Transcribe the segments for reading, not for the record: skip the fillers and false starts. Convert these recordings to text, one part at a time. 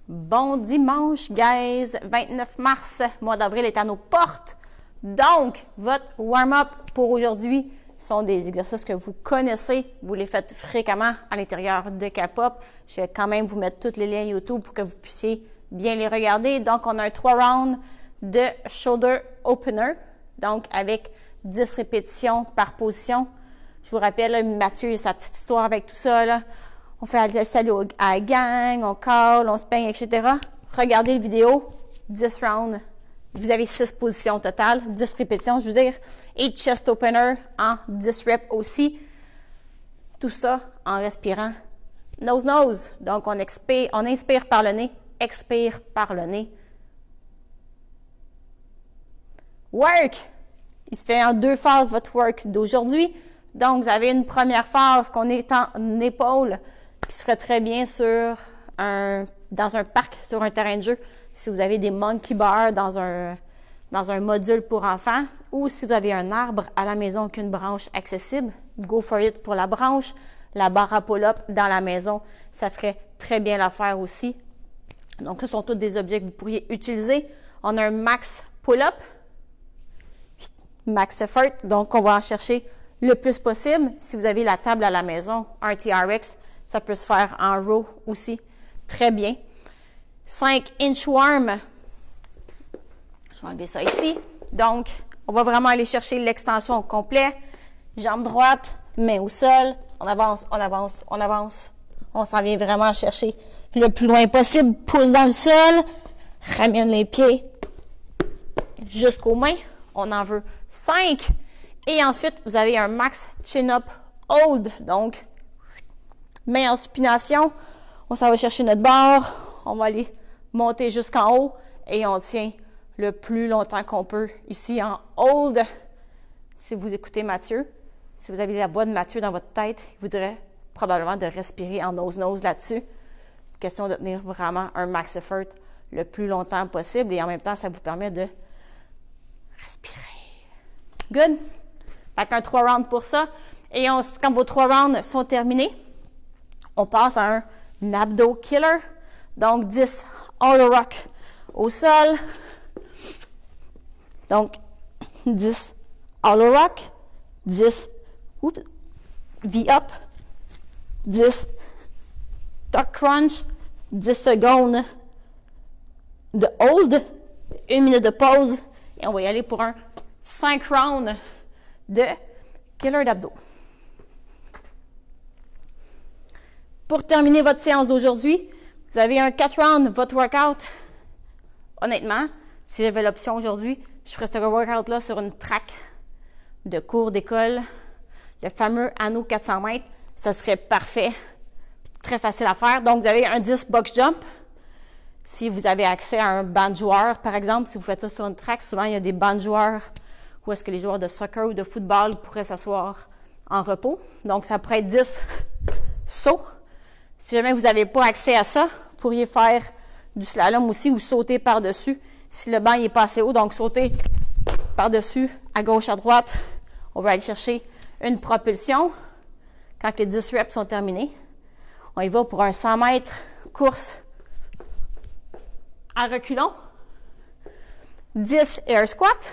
Bon dimanche, guys! 29 mars, mois d'avril est à nos portes. Donc, votre warm-up pour aujourd'hui sont des exercices que vous connaissez. Vous les faites fréquemment à l'intérieur de K-Pop. Je vais quand même vous mettre tous les liens YouTube pour que vous puissiez bien les regarder. Donc, on a un 3 rounds de shoulder opener. Donc, avec 10 répétitions par position. Je vous rappelle, là, Mathieu, sa petite histoire avec tout ça, là. On fait le salut à la gang, on call, on se peigne, etc. Regardez la vidéo, 10 rounds. Vous avez 6 positions au total, 10 répétitions, je veux dire. Et chest opener en 10 reps aussi. Tout ça en respirant nose-nose. Donc, on inspire par le nez, expire par le nez. Work! Il se fait en 2 phases, votre work d'aujourd'hui. Donc, vous avez une première phase qu'on est en épaule, qui serait très bien dans un parc, sur un terrain de jeu, si vous avez des monkey bars dans un module pour enfants, ou si vous avez un arbre à la maison avec une branche accessible, go for it pour la branche. La barre à pull-up dans la maison, ça ferait très bien l'affaire aussi. Donc, ce sont tous des objets que vous pourriez utiliser. On a un max pull-up, max effort, donc on va en chercher le plus possible. Si vous avez la table à la maison, un TRX, ça peut se faire en row aussi. Très bien. 5 inchworm. Je vais enlever ça ici. Donc, on va vraiment aller chercher l'extension au complet. Jambe droite, main au sol. On avance, on avance, on avance. On s'en vient vraiment chercher le plus loin possible. Pouce dans le sol. Ramène les pieds jusqu'aux mains. On en veut 5. Et ensuite, vous avez un max chin-up hold. Donc, main en supination. On s'en va chercher notre barre. On va aller monter jusqu'en haut. Et on tient le plus longtemps qu'on peut ici en hold. Si vous écoutez Mathieu, si vous avez la voix de Mathieu dans votre tête, il vous dirait probablement de respirer en nose-nose là-dessus. Question de tenir vraiment un max effort le plus longtemps possible. Et en même temps, ça vous permet de respirer. Good? Fait qu'un 3 rounds pour ça. Et quand vos 3 rounds sont terminés, on passe à un abdo killer. Donc, 10 auto rock au sol. Donc, 10 auto rock. 10 V-up. 10 tuck crunch. 10 secondes de hold. 1 minute de pause. Et on va y aller pour un 5 rounds de killer d'abdos. Pour terminer votre séance d'aujourd'hui, vous avez un 4 rounds, votre workout. Honnêtement, si j'avais l'option aujourd'hui, je ferais ce workout-là sur une track de cours d'école, le fameux anneau 400 mètres. Ça serait parfait. Très facile à faire. Donc, vous avez un 10 box jump. Si vous avez accès à un banc de joueurs, par exemple, si vous faites ça sur une track, souvent il y a des bancs de joueurs où est-ce que les joueurs de soccer ou de football pourraient s'asseoir en repos. Donc, ça pourrait être 10 sauts. Si jamais vous n'avez pas accès à ça, vous pourriez faire du slalom aussi ou sauter par-dessus. Si le banc n'est pas assez haut, donc sauter par-dessus, à gauche, à droite. On va aller chercher une propulsion. Quand les 10 reps sont terminés, on y va pour un 100 mètres course à reculons. 10 air squat.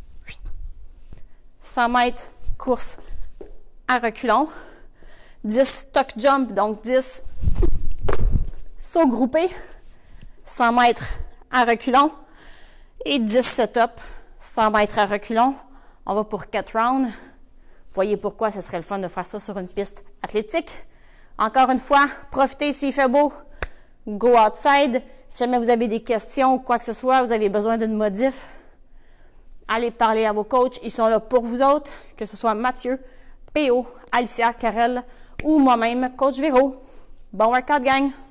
100 mètres course à reculons. 10 tuck jump, donc 10 sauts groupés. 100 mètres à reculons. Et 10 set-up, 100 mètres à reculons. On va pour 4 rounds. Voyez pourquoi ce serait le fun de faire ça sur une piste athlétique. Encore une fois, profitez s'il fait beau. Go outside. Si jamais vous avez des questions ou quoi que ce soit, vous avez besoin d'une modif, allez parler à vos coachs. Ils sont là pour vous autres, que ce soit Mathieu, PO, Alicia, Karel ou moi-même, Coach Véro. Bon workout, gang!